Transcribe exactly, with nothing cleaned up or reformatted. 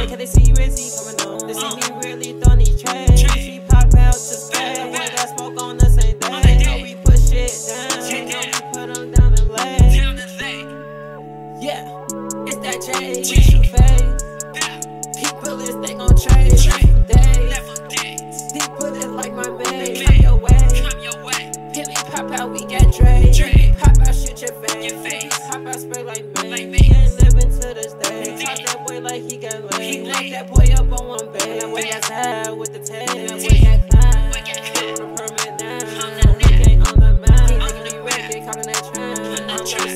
Wait, can they see Rizzy coming on? They see me really throwing these trays. We pop out to stay. We got smoke on the same day. Know we put shit down. Know we put them down and lay. Yeah, it's that J. We shoot fade. People is they gon' trade. Left for days. People is like my man. Come your way. Hit me pop out, we got Dre. Pop out, shit your face. Pop out, spray like me. Ain't living to this day. Talk that boy like he got laid. Lock that boy up on one bed. That boy got tired with the tail. That boy got climb. On the permit now. We ain't on the mound. Nigga, we ready, get caught in that trap.